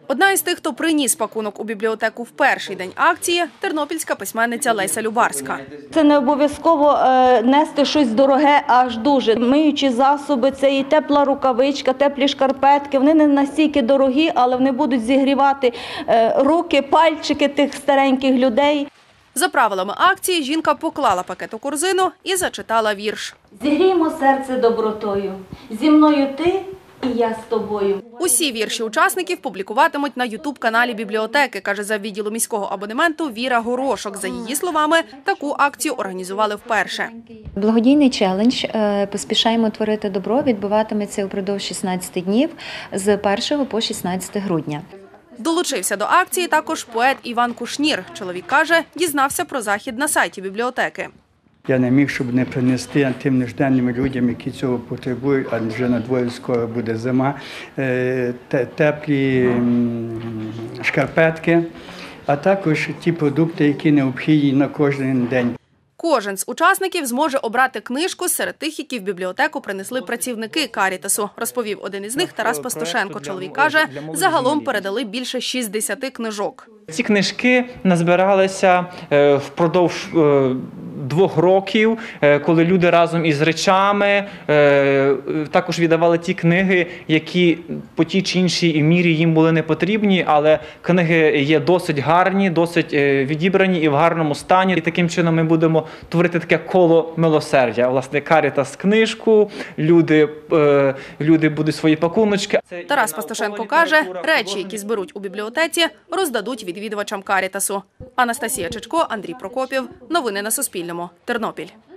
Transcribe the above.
Одна із тих, хто приніс пакунок у бібліотеку в перший день акції – тернопільська письменниця Леся Любарська. Це не обов'язково нести щось дороге, аж дуже. Миючі засоби, це і тепла рукавичка, теплі шкарпетки. Вони не настільки дорогі, але вони будуть зігрівати руки, пальчики тих стареньких людей. За правилами акції жінка поклала пакет у корзину і зачитала вірш. Зігріймо серце добротою, зі мною ти і я з тобою. Усі вірші учасників публікуватимуть на ютуб-каналі бібліотеки, каже заввідділу міського абонементу Віра Горошок. За її словами, таку акцію організували вперше. Благодійний челендж «Поспішаємо творити добро» відбуватиметься упродовж 16 днів з 1 по 16 грудня. Долучився до акції також поет Іван Кушнір. Чоловік каже, дізнався про захід на сайті бібліотеки. Я не міг, щоб не принести тим нужденним людям, які цього потребують, а вже на дворі скоро буде зима, теплі шкарпетки, а також ті продукти, які необхідні на кожен день. Кожен з учасників зможе обрати книжку серед тих, які в бібліотеку принесли працівники Карітасу, розповів один із них Тарас Пастушенко. Чоловік каже, загалом передали більше 60 книжок. Ці книжки назбиралися впродовж 2 років, коли люди разом із речами також віддавали ті книги, які по тій чи іншій мірі їм були не потрібні, але книги є досить гарні, досить відібрані і в гарному стані. І таким чином ми будемо творити таке коло милосердя. Власне, Карітас книжку, люди будуть свої пакуночки. Тарас Пастушенко каже, речі, які зберуть у бібліотеці, роздадуть відвідувачам Карітасу. Анастасія Чичко, Андрій Прокопів. Новини на Суспільному. Тернопіль.